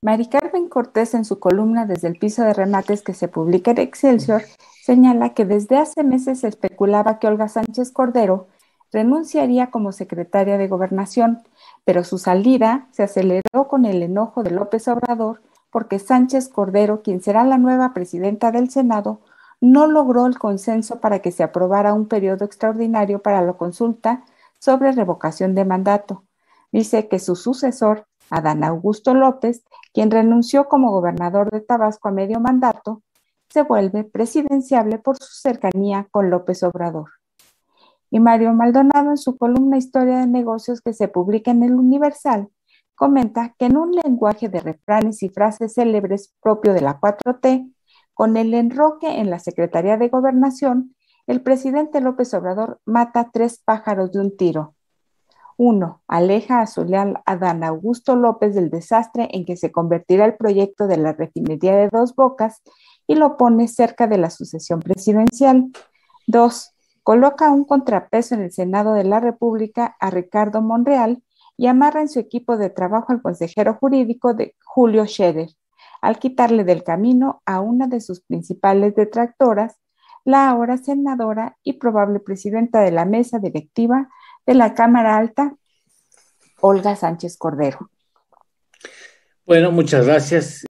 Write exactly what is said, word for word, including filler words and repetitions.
Mari Carmen Cortés, en su columna Desde el piso de remates que se publica en Excelsior, señala que desde hace meses se especulaba que Olga Sánchez Cordero renunciaría como secretaria de Gobernación, pero su salida se aceleró con el enojo de López Obrador porque Sánchez Cordero, quien será la nueva presidenta del Senado, no logró el consenso para que se aprobara un periodo extraordinario para la consulta sobre revocación de mandato. Dice que su sucesor, Adán Augusto López, quien renunció como gobernador de Tabasco a medio mandato, se vuelve presidenciable por su cercanía con López Obrador. Y Mario Maldonado, en su columna Historia de Negocios que se publica en el Universal, comenta que en un lenguaje de refranes y frases célebres propio de la cuatro T, con el enroque en la Secretaría de Gobernación, el presidente López Obrador mata tres pájaros de un tiro. Uno, aleja a su leal Adán Augusto López del desastre en que se convertirá el proyecto de la refinería de Dos Bocas y lo pone cerca de la sucesión presidencial. Dos, coloca un contrapeso en el Senado de la República a Ricardo Monreal y amarra en su equipo de trabajo al consejero jurídico de Julio Scherer, al quitarle del camino a una de sus principales detractoras, la ahora senadora y probable presidenta de la mesa directiva de la Cámara Alta, Olga Sánchez Cordero. Bueno, muchas gracias.